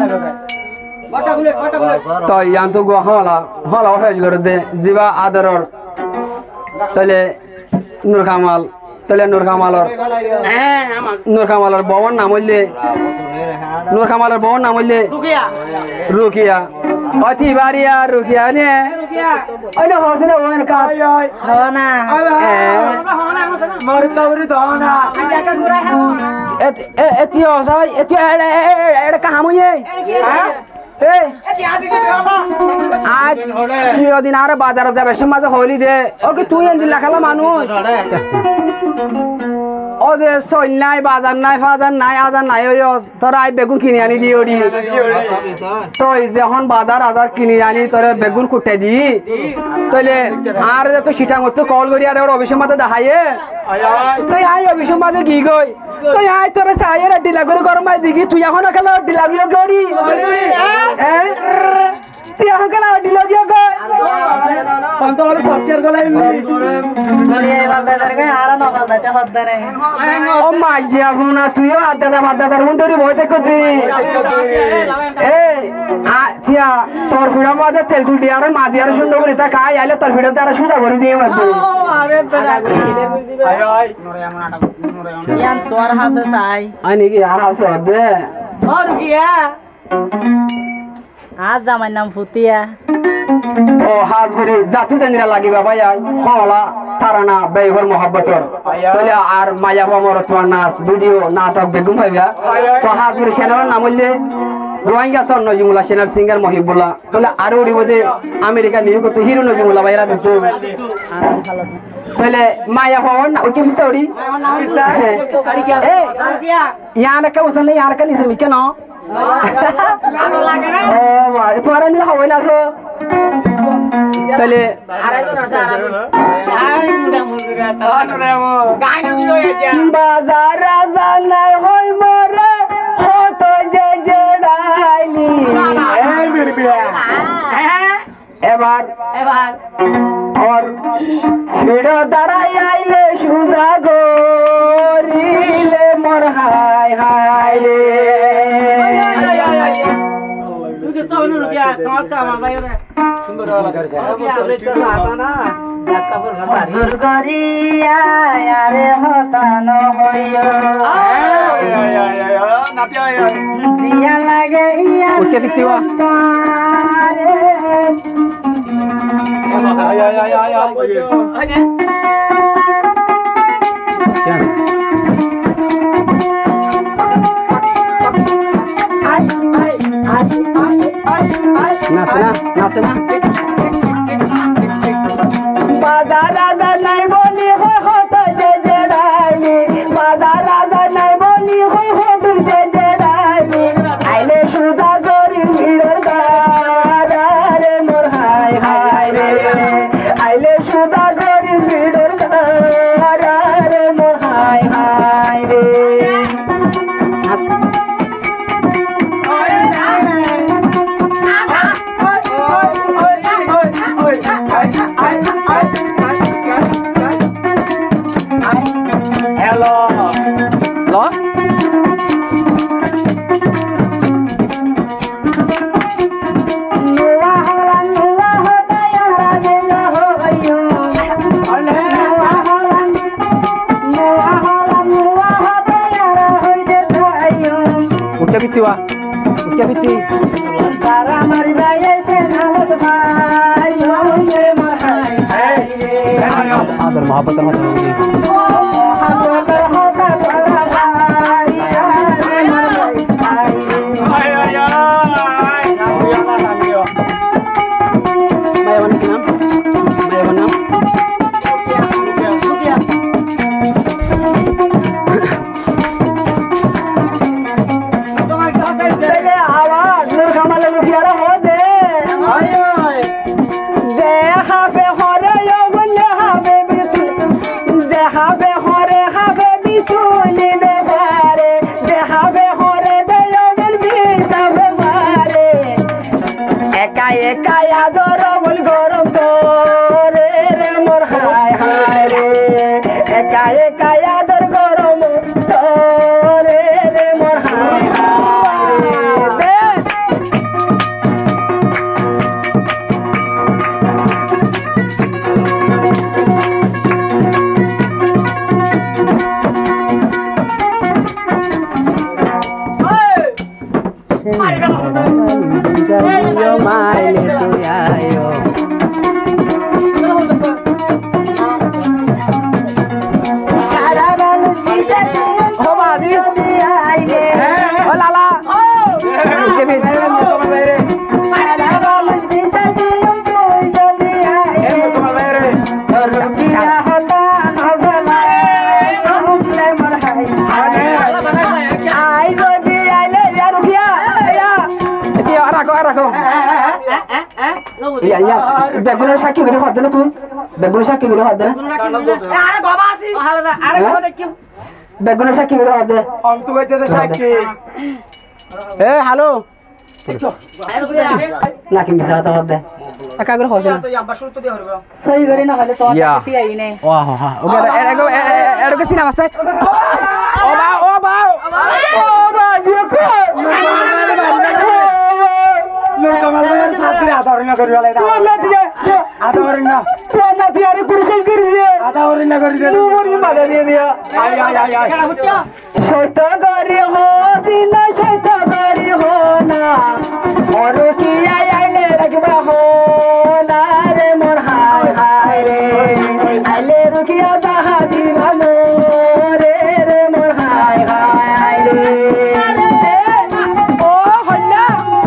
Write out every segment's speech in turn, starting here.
তো ইয়ান তো গো হলা হলা হয়ে গড় দে জিবা আদরর তাহলে নূর কামাল তাহলে নূর কামালর বউর নাম হইলে নূর কামালের বউর নাম হইলে রুকিয়া অতি বাড়িয়া রুকিয়া নে ওই না হসনে ওন কা হনা মর কবরি দনা এতি হসাই এতি এড় কাম হইয়ে আজ দিন আর বাজারে যাবে সে মাঝে হলি দে ওকে তুই এন দিলা খেলা মানুষ ওদের সৈল নাই বাজার নাই ফাজার নাই আজার নাই তোরা আই বেগুন কিনে আনি দি ওরি তুই যখন বাজার আজার কিনে আনি তোরা বেগুন কুটে দি তাইলে আর তো সিটা মতো কল করি আর ওর অফিসের মাঝে দেখাইয়ে তুই আই অফিসের মাঝে কি গই তুই আই তোরা চাইয়ের ডিলা করে গরমাই দিঘি তুই এখন খেলা ডিলা গুলো করি তুই এখন খেলা ডিলা দিয়ে গই পন্তর সফটওয়্যার গলাই ও মাইয়া ভুনা তুইও আদাদার মুন্ডরি বইতে কতি থিয়া তোর ফিড়া মাঝে তেল তুল দিয়ে আর মা দিয়ে আর সুন্দর করে তা খাই আইলে তোর ফিড়া দ্বারা সুজা করে দিয়ে মারবে তোর হাসে চাই আনি কি আর হাসে দে আর গিয়া আজ জামাই নাম ফুতিয়া ও হাজ করে জাতু জানিরা লাগিবা ভাই হলা তারানা বেহর মোহাব্বতর তাহলে আর মায়া বামর তোমার নাচ ভিডিও নাটক বেগুম ভাইবা তো হাজ করে সেনার নাম হইলে রোহিঙ্গা সন নজিমুল্লাহ সেনার সিঙ্গার মহিবুল্লাহ তাহলে আরো উড়িব যে আমেরিকা নিয়ে করতো হিরো নজিমুল্লাহ ভাইরা দিত তাহলে মায়া বামর না ওকে ফিসা উড়ি ইয়ার কা বসলে ইয়ার কা নিছে কেন তোমার নিলে হবে না তো তাহলে বাজার জানার হই মরে হত যে জেড়াইলি এবার আর ফিড়ো দাঁড়াই আইলে সুজা গরিলে মোর হাই হাই রে নাচনা বাজার রাজা নাই বলি হত যে জেড়াইলি বাজার রাজা নাই বলি হত যে জেড়াইলি আইলে সুজা গরি ভিড়ের রে মোর হাই হাই রে আইলে সুজা গরি ভিড়ের রে মোর হাই হাই রে आदर मोहब्बत মাইলে তুই আয়ো সারা মানুষ দিশা ও বাদি আইলে ও লালা ও কেবিন সারা মানুষ দিশা তুই যদি আইলে তোমার বাইরে রুকিয়া হতা নবলা সুমলে মর হাই আই যদি আইলে ইয়া রুকিয়া ইয়া এতি রাখো ইয়া ইয়া বেগুনের সাক্ষী করে হদ না তুই বেগুনের সাক্ষী করে হদ না আরে গবা আছি আরে গবা দেখি বেগুনের সাক্ষী করে হদ অন্ত গেছে সাক্ষী এ হ্যালো না কি মিছা কথা হদ একা করে হদ না তো আব্বা শুরু তো দিয়ে হইব সই করে না হলে তো কি আইনে ও হা ওকে এরকম সিনেমা আছে ও বা দেখো কমালের সাথে আধা হরিনা করি বলে না দিয়ে আধা হরিনা না দিয়ে আরে পুরুষ করে দিয়ে আধা হরিনা করি দে তুই বাধা দিয়ে দিয়া আয় আয় আয় আয় সত্য করে হো দিনা সত্য করে হো না আর কি আইলে রাখবা হো না রে মোর হায় হায় রে আইলে রুকিয়া দাহা দিবা মোরে রে মোর হায় হায় রে ও হল্লা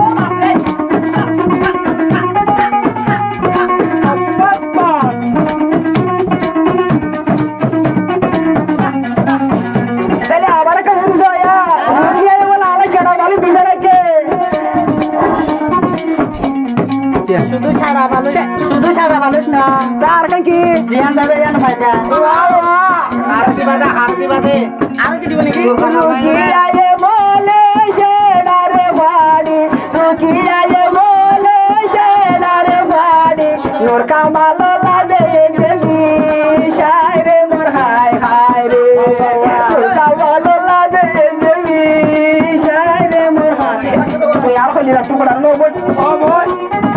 তাহলে আবার কেমন জয়া রুকিয়া বলা আলা ছেড়া ভালো বিছানা কে শুধু সারা মানুষ না তার কান কি রিয়ান দাদা জান ভাইটা আরতি বাদে আর কি দিবেন কি রুকিয়া বলে ছেড়া রে বাড়ি রুকিয়া বলে ছেড়া রে বাড়ি নূর কামাল লাদে গেলি শায়রে মোর হায় হায় রে নূর কামাল লাদে গেলি শায়রে মোর হায় তুই আর হলি রাত পড়া নো বট ও বল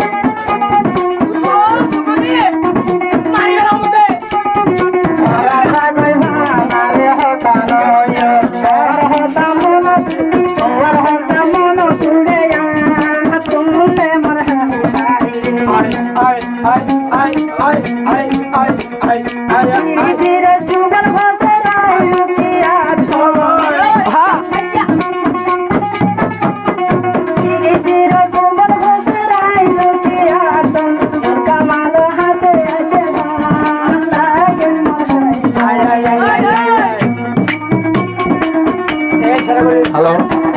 হ্যালো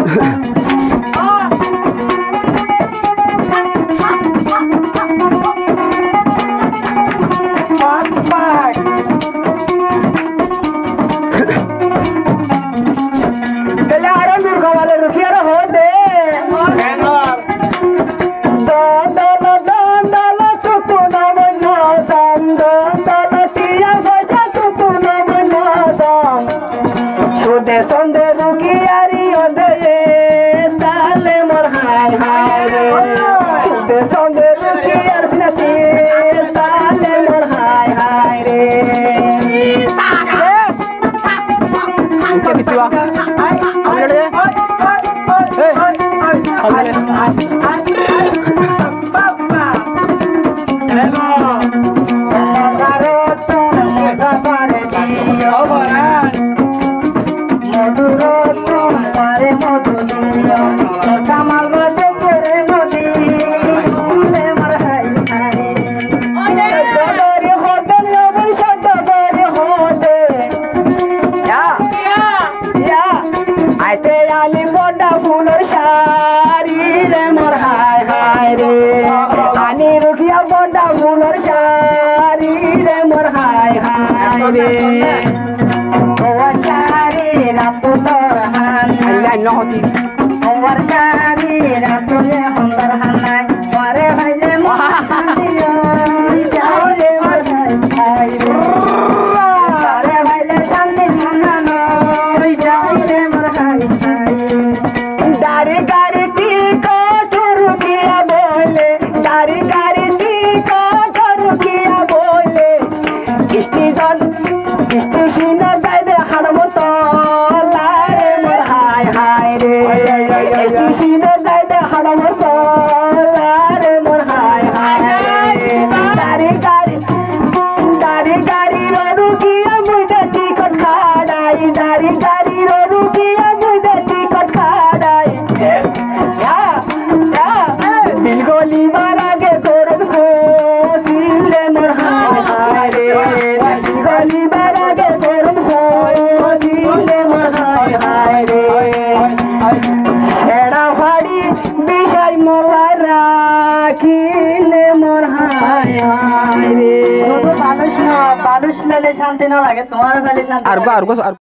সন্দে রুকিয়ারি ওদে সালে মোর হায় হায় রে সন্দে রুকিয়ার সিনাতি সালে মোর হায় হায় রে কে বিতুয়া আমি রে She knows that হাড়া মোর গলা রে মোর হায় হায় রে গাড়ি গাড়ি গাড়ি গাড়ি রুকিয়া মুইদে টিকট খাড়াই গাড়ি গাড়ি রুকিয়া মুইদে টিকট খাড়াই দিল গলি মারাগে তোরন হোসিলে মোর হায় হায় রে দিল গলি মারাগে তোরন হোসিলে মোর হায় হায় রে ছেড়া ফাড়ি বিষয় মোলা রাখিলে মোর হায় হায় রে মানুষ না, মানুষ নালে শান্তি না লাগে, তোমার খালি শান্তি আর লাগে। গো